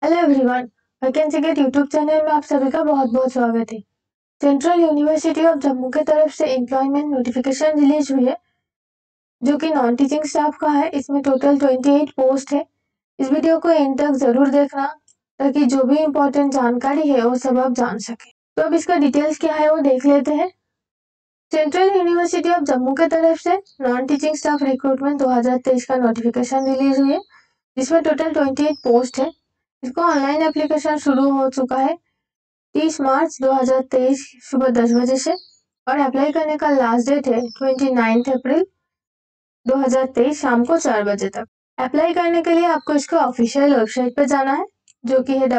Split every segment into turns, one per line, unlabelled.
Hello everyone, vacancy gate YouTube channel में आप सभी का बहुत बहुत स्वागत है। सेंट्रल यूनिवर्सिटी ऑफ जम्मू के तरफ से एम्प्लॉयमेंट नोटिफिकेशन रिलीज हुई है जो कि नॉन टीचिंग स्टाफ का है। इसमें टोटल 28 पोस्ट है। इस वीडियो को एंड तक जरूर देखना ताकि जो भी इम्पोर्टेंट जानकारी है वो सब आप जान सके। तो अब इसका डिटेल्स क्या है वो देख लेते हैं। सेंट्रल यूनिवर्सिटी ऑफ जम्मू के तरफ से नॉन टीचिंग स्टाफ रिक्रूटमेंट 2023 का नोटिफिकेशन रिलीज हुई है जिसमें टोटल 28 पोस्ट है। इसको ऑनलाइन एप्लीकेशन शुरू हो चुका है 30 मार्च 2023 सुबह 10 बजे से और अप्लाई करने का लास्ट डेट है 29 अप्रैल 2023 शाम को 4 बजे तक। अप्लाई करने के लिए आपको इसको ऑफिशियल वेबसाइट पर जाना है जो कि है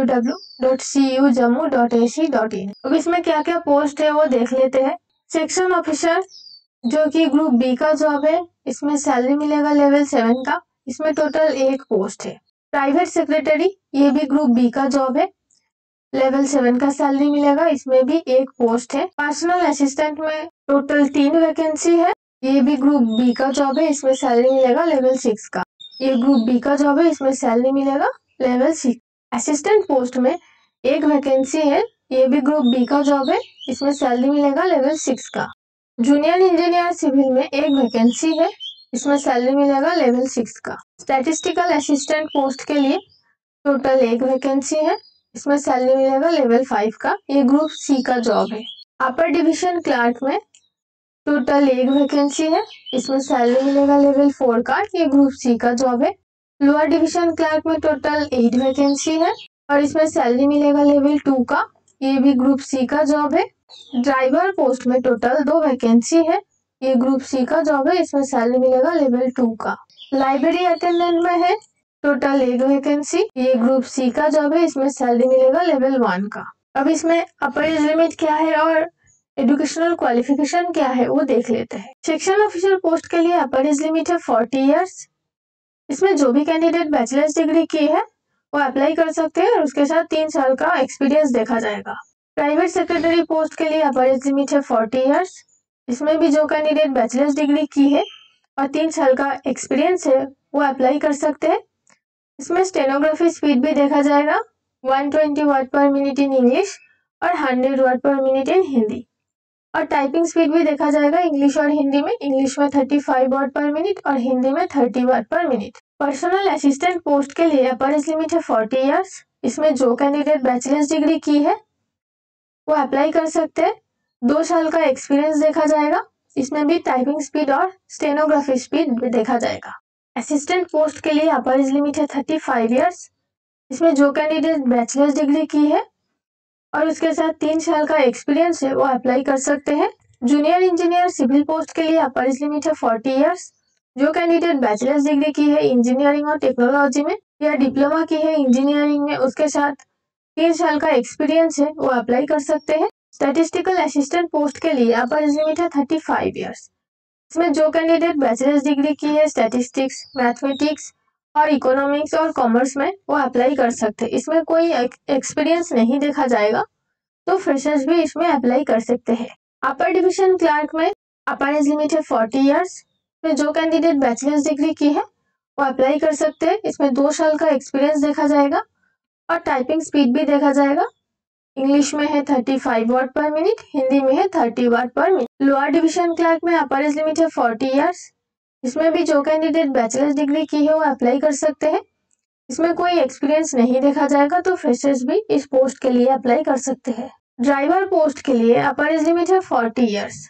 www.cujammu.ac.in। अब इसमें क्या क्या पोस्ट है वो देख लेते हैं। सेक्शन ऑफिसर जो कि ग्रुप बी का जॉब है, इसमें सैलरी मिलेगा लेवल 7 का। इसमें टोटल 1 पोस्ट है। प्राइवेट सेक्रेटरी ये भी ग्रुप बी का जॉब है, लेवल 7 का सैलरी मिलेगा। इसमें भी 1 पोस्ट है। पर्सनल असिस्टेंट में टोटल 3 वैकेंसी है। ये भी ग्रुप बी का जॉब है, इसमें सैलरी मिलेगा लेवल 6 का। ये ग्रुप बी का जॉब है, इसमें सैलरी मिलेगा लेवल 6। असिस्टेंट पोस्ट में 1 वैकेंसी है। ये भी ग्रुप बी का जॉब है, इसमें सैलरी मिलेगा लेवल 6 का। जूनियर इंजीनियर सिविल में 1 वैकेंसी है, इसमें सैलरी मिलेगा लेवल 6 का। स्टैटिस्टिकल असिस्टेंट पोस्ट के लिए टोटल 1 वैकेंसी है, इसमें सैलरी मिलेगा लेवल 5 का। ये ग्रुप सी का जॉब है। अपर डिवीजन क्लर्क में टोटल 1 वैकेंसी है, इसमें सैलरी मिलेगा लेवल 4 का। ये ग्रुप सी का जॉब है। लोअर डिवीजन क्लर्क में टोटल 8 वैकेंसी है और इसमें सैलरी मिलेगा लेवल 2 का। ये भी ग्रुप सी का जॉब है। ड्राइवर पोस्ट में टोटल 2 वैकेंसी है। ये ग्रुप सी का जॉब है, इसमें सैलरी मिलेगा लेवल 2 का। लाइब्रेरी अटेंडेंट में है टोटल 1 वैकेंसी। ये ग्रुप सी का जॉब है, इसमें सैलरी मिलेगा लेवल 1 का। अब इसमें अपर एज लिमिट क्या है और एजुकेशनल क्वालिफिकेशन क्या है वो देख लेते हैं। सेक्शन ऑफिसर पोस्ट के लिए अपर एज लिमिट है 40 इयर्स। इसमें जो भी कैंडिडेट बैचलर्स डिग्री की है वो अप्लाई कर सकते हैं और उसके साथ 3 साल का एक्सपीरियंस देखा जाएगा। प्राइवेट सेक्रेटरी पोस्ट के लिए अपर एज लिमिट है 40 इयर्स। इसमें भी जो कैंडिडेट बैचलर्स डिग्री की है और 3 साल का एक्सपीरियंस है वो अप्लाई कर सकते हैं। इसमें स्टेनोग्राफी स्पीड भी देखा जाएगा 120 वर्ड पर मिनट इन इंग्लिश और 100 वर्ड पर मिनट इन हिंदी। और टाइपिंग स्पीड भी देखा जाएगा इंग्लिश और हिंदी में। इंग्लिश में 35 वर्ड पर मिनट और हिंदी में 30 वर्ड पर मिनट। पर्सनल असिस्टेंट पोस्ट के लिए अपर एज लिमिट है 40 इयर्स। इसमें जो कैंडिडेट बैचलर्स डिग्री की है वो अप्लाई कर सकते हैं। 2 साल का एक्सपीरियंस देखा जाएगा। इसमें भी टाइपिंग स्पीड और स्टेनोग्राफी स्पीड भी देखा जाएगा। असिस्टेंट पोस्ट के लिए अपर एज लिमिट है 35 इयर्स। इसमें जो कैंडिडेट बैचलर्स डिग्री की है और उसके साथ 3 साल का एक्सपीरियंस है वो अप्लाई कर सकते हैं। जूनियर इंजीनियर सिविल पोस्ट के लिए अपर एज लिमिट है 40 इयर्स। जो कैंडिडेट बैचलर्स डिग्री की है इंजीनियरिंग और टेक्नोलॉजी में या डिप्लोमा की है इंजीनियरिंग में, उसके साथ 3 साल का एक्सपीरियंस है वो अप्लाई कर सकते हैं। स्टैटिस्टिकल असिस्टेंट पोस्ट के लिए अपर एज लिमिट है 35 इयर्स। इसमें जो कैंडिडेट बैचलर्स डिग्री की है स्टैटिस्टिक्स, मैथमेटिक्स और इकोनॉमिक्स और कॉमर्स में वो अप्लाई कर सकते हैं। इसमें कोई एक्सपीरियंस नहीं देखा जाएगा तो फ्रेशर्स भी इसमें अप्लाई कर सकते हैं। अपर डिवीजन क्लर्क में अपर एज लिमिट है 40 इयर्स। में जो कैंडिडेट बैचलर्स डिग्री की है वो अप्लाई कर सकते हैं। इसमें 2 साल का एक्सपीरियंस देखा जाएगा और टाइपिंग स्पीड भी देखा जाएगा। इंग्लिश में है 35 वर्ड पर मिनट, हिंदी में है 30 वर्ड पर मिनट। लोअर डिवीजन क्लर्क में अपर एज लिमिट है 40 इयर्स। इसमें भी जो कैंडिडेट बैचलर्स डिग्री की है वो अप्लाई कर सकते हैं। इसमें कोई एक्सपीरियंस नहीं देखा जाएगा तो फ्रेशर्स भी इस पोस्ट के लिए अप्लाई कर सकते हैं। ड्राइवर पोस्ट के लिए अपर एज लिमिट है 40 इयर्स।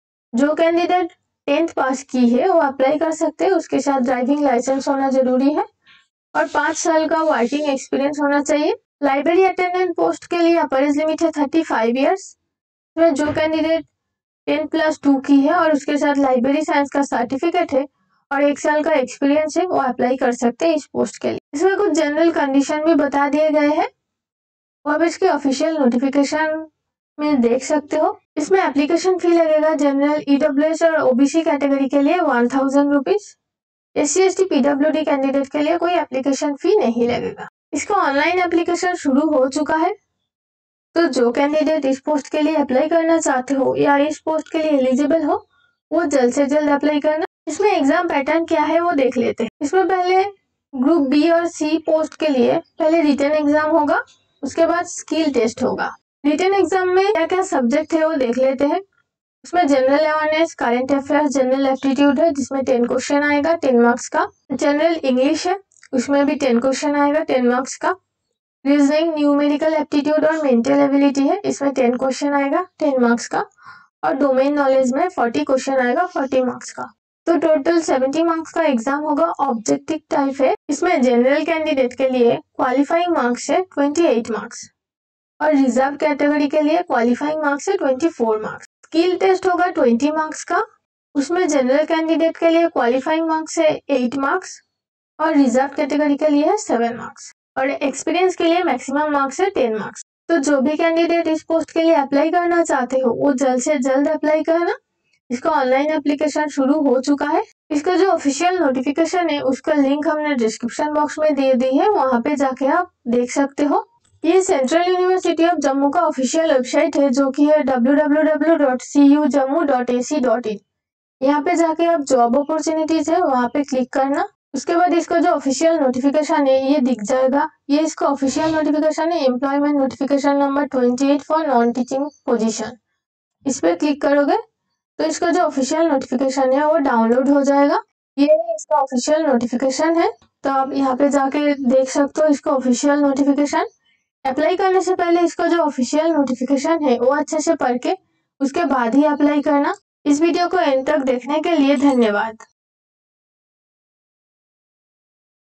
जो कैंडिडेट 10th पास की है वो अप्लाई कर सकते हैं। उसके साथ ड्राइविंग लाइसेंस होना जरूरी है और 5 साल का वर्किंग एक्सपीरियंस होना चाहिए। लाइब्रेरी अटेंडेंट पोस्ट के लिए अपर एज लिमिट है 35 इयर्स। में जो कैंडिडेट 10+2 की है और उसके साथ लाइब्रेरी साइंस का सर्टिफिकेट है और 1 साल का एक्सपीरियंस है वो अप्लाई कर सकते हैं इस पोस्ट के लिए। इसमें कुछ जनरल कंडीशन भी बता दिए गए हैं, वो आप इसके ऑफिशियल नोटिफिकेशन में देख सकते हो। इसमें एप्लीकेशन फी लगेगा जनरल, ईडब्ल्यूएस और ओबीसी कैटेगरी के लिए 1000 रुपीज। SC/ST PWD कैंडिडेट के लिए कोई एप्लीकेशन फी नहीं लगेगा। इसका ऑनलाइन एप्लीकेशन शुरू हो चुका है तो जो कैंडिडेट इस पोस्ट के लिए अप्लाई करना चाहते हो या इस पोस्ट के लिए एलिजिबल हो वो जल्द से जल्द अप्लाई करना। इसमें एग्जाम पैटर्न क्या है वो देख लेते हैं। इसमें पहले ग्रुप बी और सी पोस्ट के लिए पहले रिटन एग्जाम होगा, उसके बाद स्किल टेस्ट होगा। रिटन एग्जाम में क्या क्या सब्जेक्ट है वो देख लेते हैं। उसमें general awareness, current affairs, general aptitude है जिसमें 10 क्वेश्चन आएगा 10 मार्क्स का। जनरल इंग्लिश है, उसमें भी 10 क्वेश्चन आएगा 10 मार्क्स का। रीजनिंग, न्यूमेरिकल एप्टीट्यूड और मेंटल एबिलिटी है, इसमें 10 क्वेश्चन आएगा 10 मार्क्स का। और डोमेन नॉलेज में 40 क्वेश्चन आएगा 40 मार्क्स का। तो टोटल 70 मार्क्स का एग्जाम होगा। ऑब्जेक्टिव टाइप है, इसमें जनरल कैंडिडेट के लिए क्वालिफाइंग मार्क्स है 28 मार्क्स और रिजर्व कैटेगरी के लिए क्वालिफाइंग मार्क्स है 24 मार्क्स। स्किल टेस्ट होगा 20 मार्क्स का, उसमें जनरल कैंडिडेट के लिए क्वालिफाइंग मार्क्स है 8 मार्क्स और रिजर्व कैटेगरी के लिए है 7 मार्क्स और एक्सपीरियंस के लिए मैक्सिमम मार्क्स है 10 मार्क्स। तो जो भी कैंडिडेट इस पोस्ट के लिए अप्लाई करना चाहते हो वो जल्द से जल्द अप्लाई करना। इसका ऑनलाइन एप्लीकेशन शुरू हो चुका है। इसका जो ऑफिशियल नोटिफिकेशन है उसका लिंक हमने डिस्क्रिप्शन बॉक्स में दे दी है, वहां पे जाके आप देख सकते हो। ये सेंट्रल यूनिवर्सिटी ऑफ जम्मू का ऑफिशियल वेबसाइट है जो कि है www.cujammu.ac.in। यहाँ पे जाके आप जॉब अपॉर्चुनिटीज है वहाँ पे क्लिक करना। उसके बाद इसका जो ऑफिशियल नोटिफिकेशन है ये दिख जाएगा। ये इसका ऑफिशियल नोटिफिकेशन है, employment notification number 28 for non teaching position. इस पे क्लिक करोगे तो इसका जो ऑफिशियल नोटिफिकेशन है वो डाउनलोड हो जाएगा। ये इसका ऑफिशियल नोटिफिकेशन है, तो आप यहाँ पे जाके देख सकते हो इसका ऑफिशियल नोटिफिकेशन। अप्लाई करने से पहले इसका जो ऑफिशियल नोटिफिकेशन है वो अच्छे से पढ़ के उसके बाद ही अप्लाई करना। इस वीडियो को एंड तक देखने के लिए धन्यवाद।